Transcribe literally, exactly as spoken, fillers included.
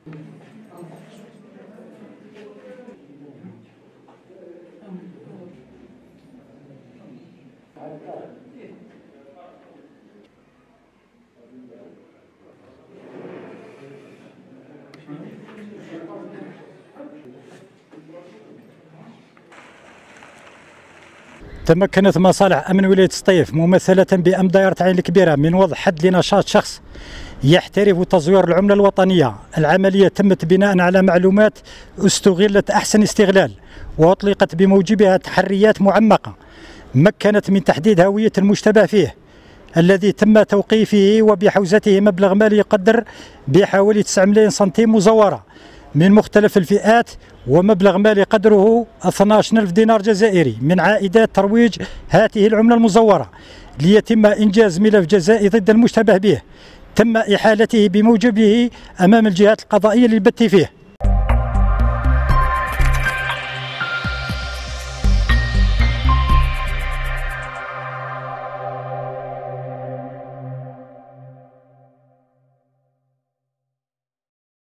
تمكنت مصالح أمن ولاية سطيف ممثلة بأمن دائرة عين الكبيرة من وضع حد لنشاط شخص يحترف تزوير العملة الوطنية. العملية تمت بناء على معلومات استغلت أحسن استغلال وأطلقت بموجبها تحريات معمقة مكنت من تحديد هوية المشتبه فيه الذي تم توقيفه وبحوزته مبلغ مالي يقدر بحوالي تسعة ملايين سنتيم مزورة من مختلف الفئات ومبلغ مالي قدره اثني عشر ألف دينار جزائري من عائدات ترويج هذه العملة المزورة ليتم إنجاز ملف جزائي ضد المشتبه به تم إحالته بموجبه أمام الجهات القضائية للبت فيه.